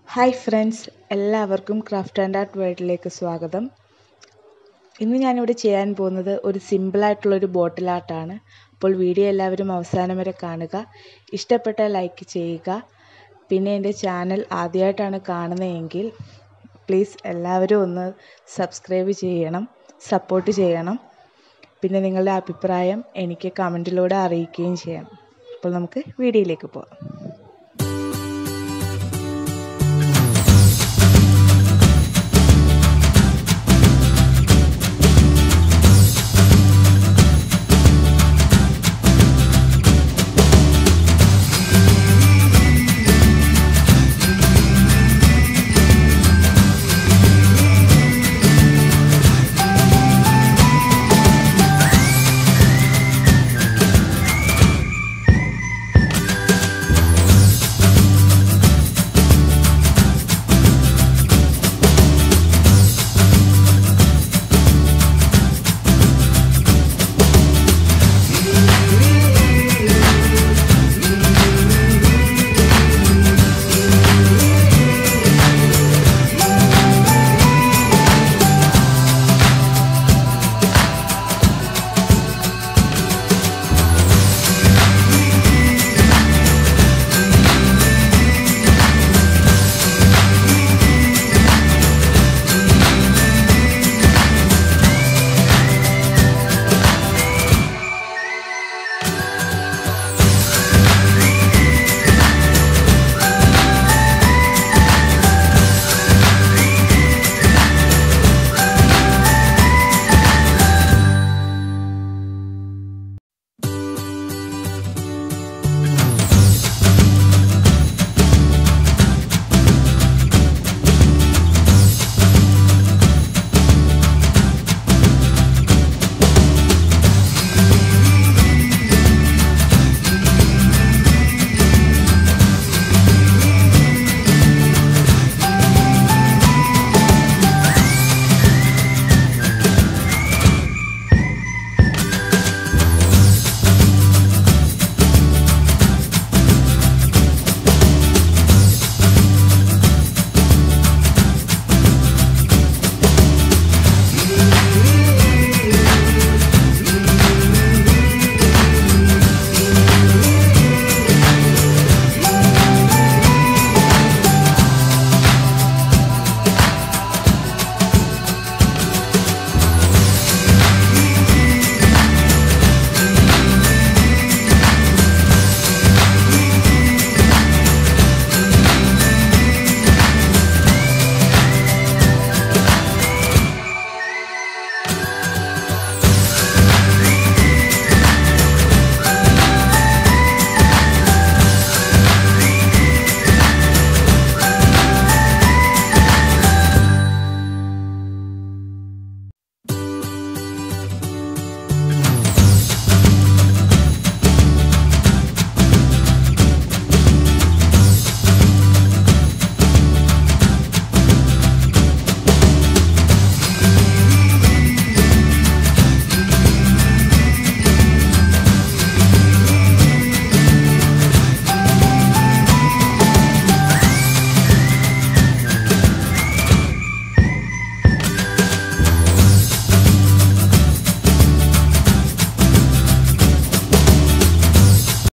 Hi friends, എല്ലാവർക്കും craft and art വേൾഡിലേക്ക് സ്വാഗതം. ഇന്ന് ഞാനിവിടെ ചെയ്യാൻ പോകുന്നത് ഒരു സിമ്പിളായിട്ടുള്ളൊരു ബോട്ടിൽ ആർട്ടാണ്. അപ്പോൾ വീഡിയോ എല്ലാവരും അവസാനം വരെ കാണുക. ഇഷ്ടപ്പെട്ടാൽ ലൈക്ക് ചെയ്യുക. പിന്നെ എൻ്റെ ചാനൽ ആദ്യമായിട്ടാണ് കാണുന്നതെങ്കിൽ പ്ലീസ് എല്ലാവരും ഒന്ന് സബ്സ്ക്രൈബ് ചെയ്യണം, സപ്പോർട്ട് ചെയ്യണം. പിന്നെ നിങ്ങളുടെ അഭിപ്രായം എനിക്ക് കമൻറ്റിലൂടെ അറിയിക്കുകയും ചെയ്യണം. അപ്പോൾ നമുക്ക് വീഡിയോയിലേക്ക് പോകാം.